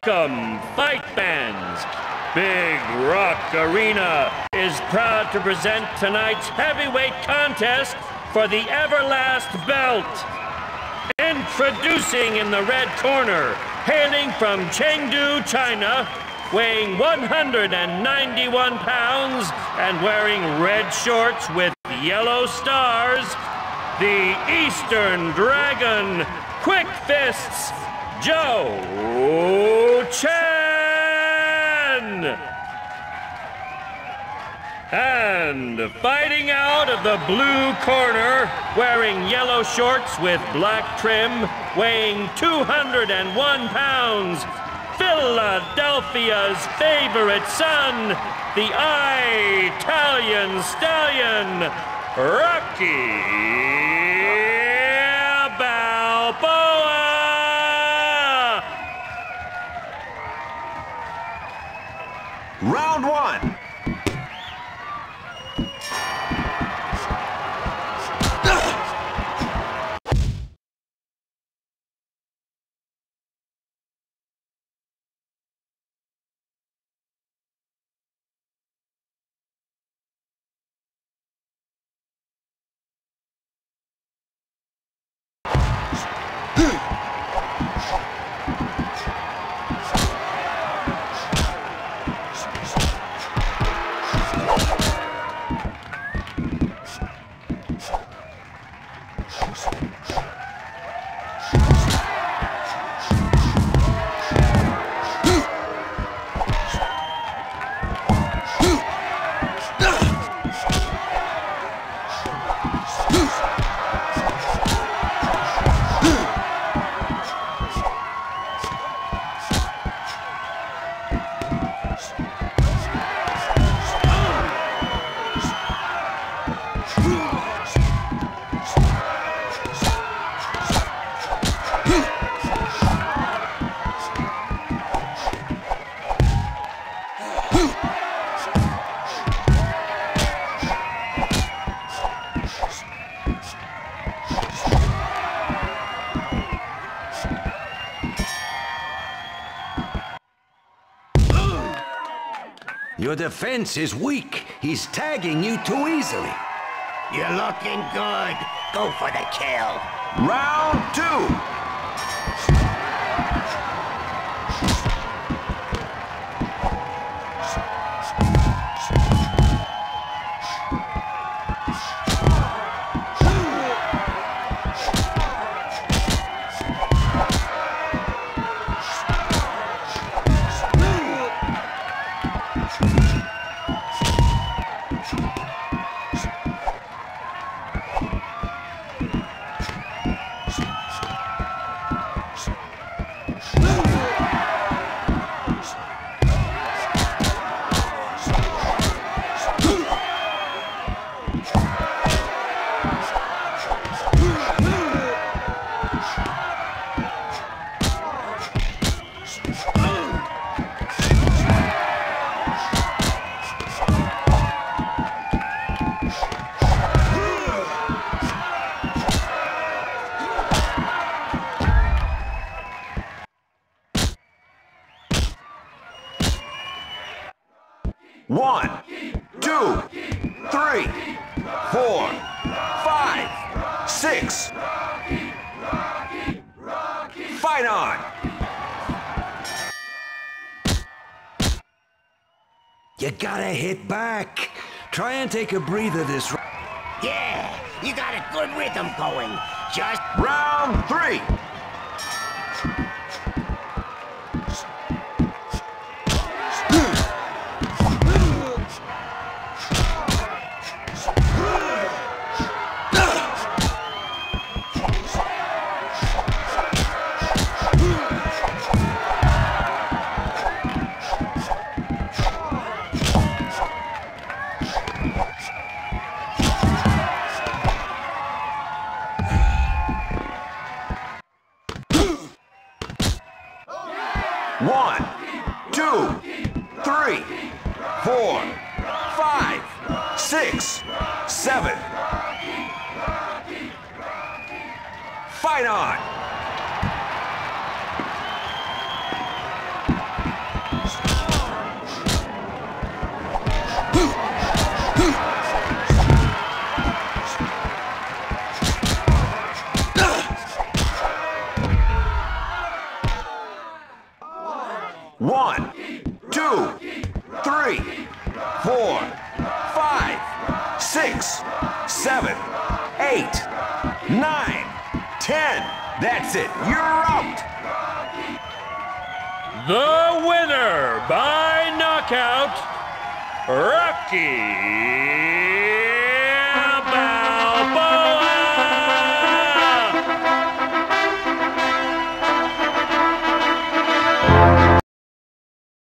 Welcome, fight fans! Big Rock Arena is proud to present tonight's heavyweight contest for the Everlast Belt. Introducing in the red corner, hailing from Chengdu, China, weighing 191 pounds and wearing red shorts with yellow stars, the Eastern Dragon, Quick Fists, Joe Chen! And fighting out of the blue corner, wearing yellow shorts with black trim, weighing 201 pounds, Philadelphia's favorite son, the Italian Stallion, Rocky Balboa! Round one. Your defense is weak. He's tagging you too easily. You're looking good. Go for the kill. Round two. One, two, three, 4, 5, 6. Fight on! You gotta hit back. Try and take a breather this round. Yeah, you got a good rhythm going. Just Round three. One, two, 3, 4, 5, 6, 7. Fight on! 1, 2, 3, 4, 5, 6, 7, 8, 9, 10. That's it. You're out. The winner by knockout, Rocky